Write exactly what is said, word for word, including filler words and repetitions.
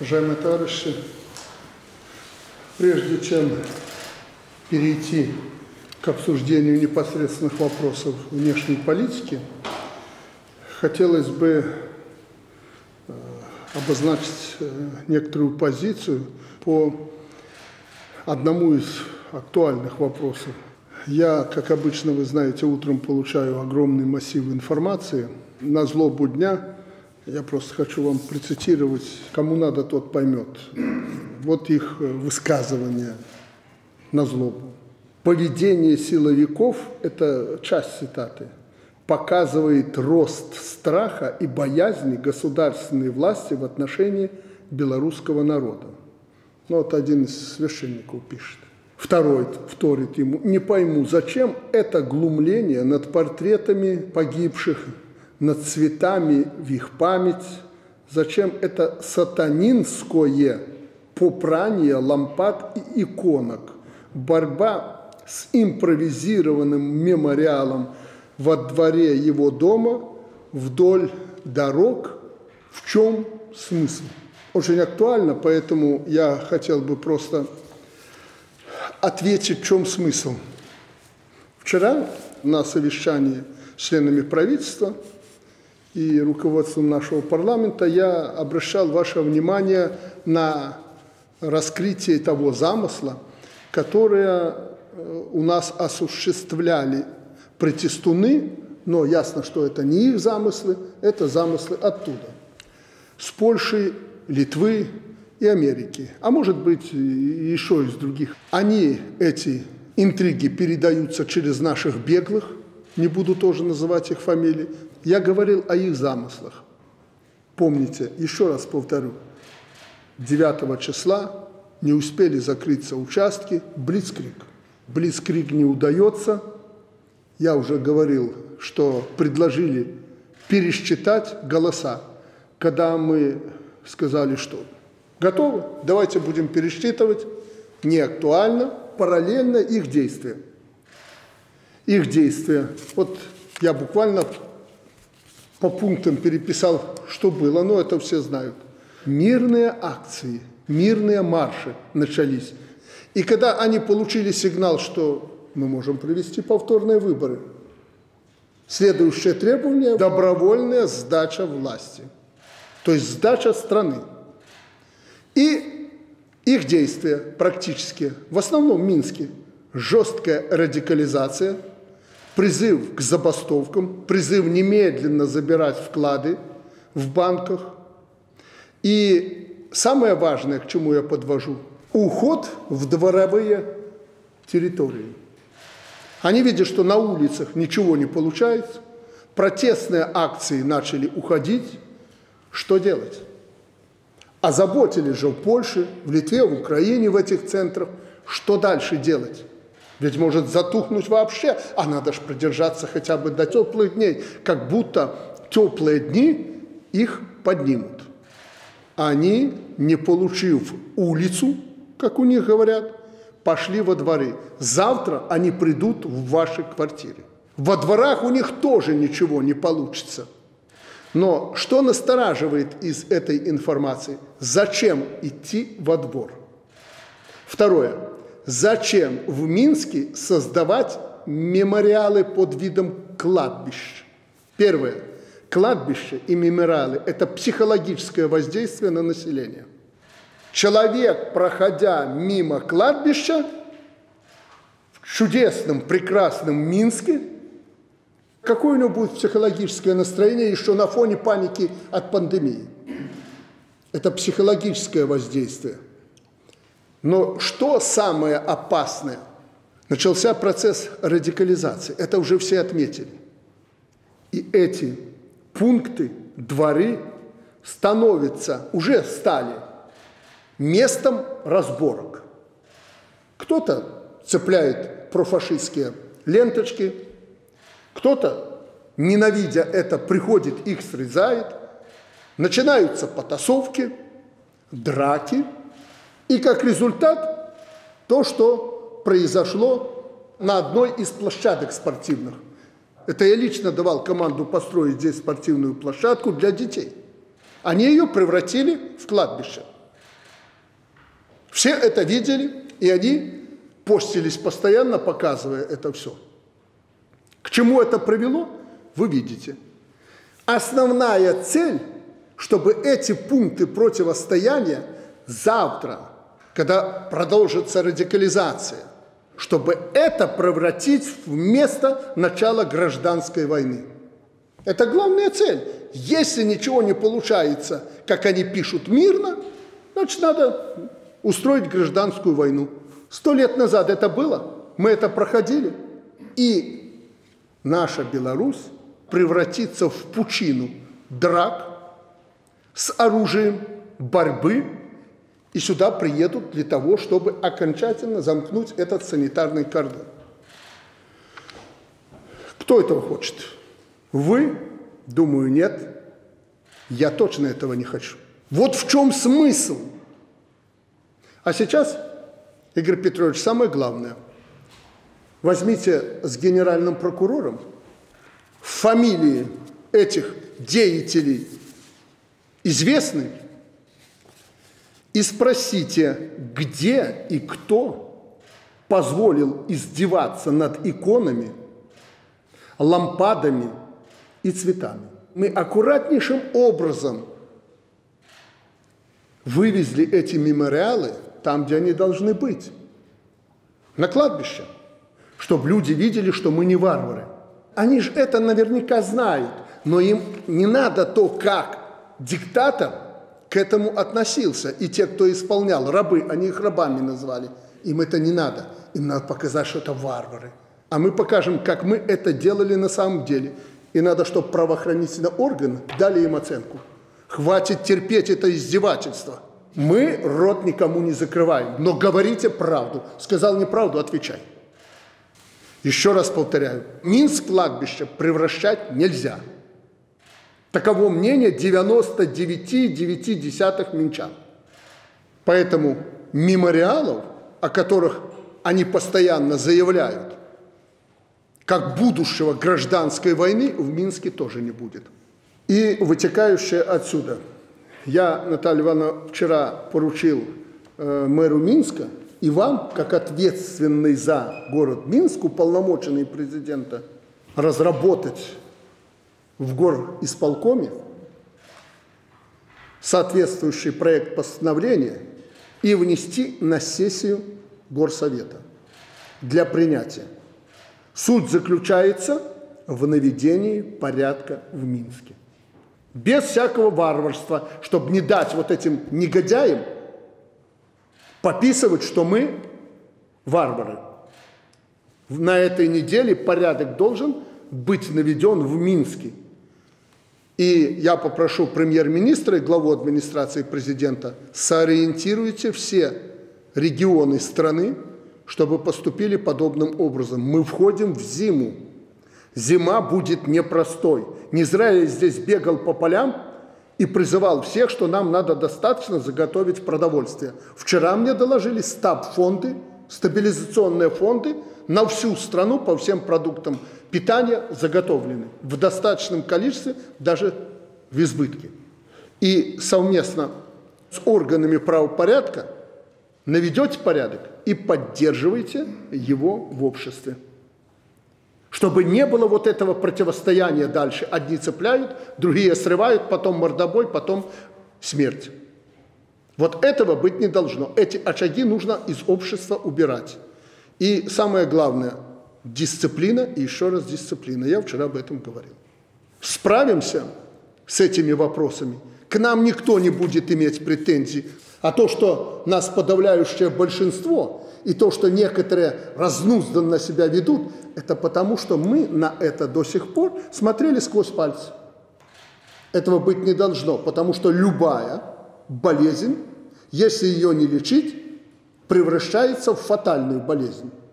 Уважаемые товарищи, прежде чем перейти к обсуждению непосредственных вопросов внешней политики, хотелось бы обозначить некоторую позицию по одному из актуальных вопросов. Я, как обычно, вы знаете, утром получаю огромный массив информации. На злобу дня я просто хочу вам процитировать, кому надо, тот поймет. Вот их высказывание на злобу. Поведение силовиков, это часть цитаты, показывает рост страха и боязни государственной власти в отношении белорусского народа. Ну, вот один из священников пишет. Второй вторит ему: не пойму, зачем это глумление над портретами погибших, над цветами в их память, зачем это сатанинское попрание лампад и иконок, борьба с импровизированным мемориалом во дворе его дома вдоль дорог. В чем смысл? Очень актуально, поэтому я хотел бы просто ответить, в чем смысл. Вчера на совещании с членами правительства и руководством нашего парламента я обращал ваше внимание на раскрытие того замысла, которое у нас осуществляли протестуны, но ясно, что это не их замыслы, это замыслы оттуда, с Польши, Литвы и Америки, а может быть еще из других. Они, эти интриги, передаются через наших беглых, не буду тоже называть их фамилии. Я говорил о их замыслах. Помните, еще раз повторю, девятого числа не успели закрыться участки, блицкриг. Блицкриг не удается. Я уже говорил, что предложили пересчитать голоса. Когда мы сказали, что готовы, давайте будем пересчитывать, не актуально, параллельно их действия. Их действия. Вот я буквально по пунктам переписал, что было, но это все знают. Мирные акции, мирные марши начались. И когда они получили сигнал, что мы можем провести повторные выборы, следующее требование – добровольная сдача власти, то есть сдача страны. И их действия практически, в основном в Минске, жесткая радикализация, призыв к забастовкам, призыв немедленно забирать вклады в банках. И самое важное, к чему я подвожу, уход в дворовые территории. Они видят, что на улицах ничего не получается, протестные акции начали уходить. Что делать? Озаботились же в Польше, в Литве, в Украине, в этих центрах. Что дальше делать? Ведь может затухнуть вообще, а надо же продержаться хотя бы до теплых дней, как будто теплые дни их поднимут. Они, не получив улицу, как у них говорят, пошли во дворы. Завтра они придут в ваши квартиры. Во дворах у них тоже ничего не получится. Но что настораживает из этой информации? Зачем идти во двор? Второе. Зачем в Минске создавать мемориалы под видом кладбищ? Первое. Кладбище и мемориалы – это психологическое воздействие на население. Человек, проходя мимо кладбища в чудесном, прекрасном Минске, какое у него будет психологическое настроение еще на фоне паники от пандемии? Это психологическое воздействие. Но что самое опасное? Начался процесс радикализации. Это уже все отметили. И эти пункты, дворы становятся, уже стали местом разборок. Кто-то цепляет профашистские ленточки, кто-то, ненавидя это, приходит, их срезает. Начинаются потасовки, драки. И как результат то, что произошло на одной из площадок спортивных. Это я лично давал команду построить здесь спортивную площадку для детей. Они ее превратили в кладбище. Все это видели, и они постились постоянно, показывая это все. К чему это привело, вы видите. Основная цель, чтобы эти пункты противостояния завтра, когда продолжится радикализация, чтобы это превратить в место начала гражданской войны. Это главная цель. Если ничего не получается, как они пишут, мирно, значит, надо устроить гражданскую войну. Сто лет назад это было, мы это проходили. И наша Беларусь превратится в пучину драк с оружием, борьбы, и сюда приедут для того, чтобы окончательно замкнуть этот санитарный кордон. Кто этого хочет? Вы? Думаю, нет. Я точно этого не хочу. Вот в чем смысл. А сейчас, Игорь Петрович, самое главное. Возьмите с генеральным прокурором фамилии этих деятелей известны и спросите, где и кто позволил издеваться над иконами, лампадами и цветами. Мы аккуратнейшим образом вывезли эти мемориалы там, где они должны быть, на кладбище, чтобы люди видели, что мы не варвары. Они же это наверняка знают, но им не надо то, как диктатор к этому относился. И те, кто исполнял, рабы, они их рабами назвали. Им это не надо. Им надо показать, что это варвары. А мы покажем, как мы это делали на самом деле. И надо, чтобы правоохранительные органы дали им оценку. Хватит терпеть это издевательство. Мы рот никому не закрываем, но говорите правду. Сказал неправду, отвечай. Еще раз повторяю, Минск кладбище превращать нельзя. Таково мнение девяносто девять целых девять десятых минчан. Поэтому мемориалов, о которых они постоянно заявляют, как будущего гражданской войны, в Минске тоже не будет. И вытекающее отсюда. Я, Наталья Ивановна, вчера поручил э, мэру Минска и вам, как ответственный за город Минск, уполномоченный президента, разработать в горисполкоме соответствующий проект постановления и внести на сессию горсовета для принятия. Суть заключается в наведении порядка в Минске. Без всякого варварства, чтобы не дать вот этим негодяям пописывать, что мы варвары. На этой неделе порядок должен быть наведен в Минске. И я попрошу премьер-министра и главу администрации президента, сориентируйте все регионы страны, чтобы поступили подобным образом. Мы входим в зиму. Зима будет непростой. Не зря я здесь бегал по полям и призывал всех, что нам надо достаточно заготовить продовольствие. Вчера мне доложили стаб-фонды, стабилизационные фонды на всю страну по всем продуктам питания заготовлены в достаточном количестве, даже в избытке. И совместно с органами правопорядка наведете порядок и поддерживайте его в обществе. Чтобы не было вот этого противостояния дальше. Одни цепляют, другие срывают, потом мордобой, потом смерть. Вот этого быть не должно. Эти очаги нужно из общества убирать. И самое главное – дисциплина и еще раз дисциплина. Я вчера об этом говорил. Справимся с этими вопросами. К нам никто не будет иметь претензий. А то, что нас подавляющее большинство, и то, что некоторые разнузданно себя ведут, это потому, что мы на это до сих пор смотрели сквозь пальцы. Этого быть не должно, потому что любая болезнь, если ее не лечить, превращается в фатальную болезнь.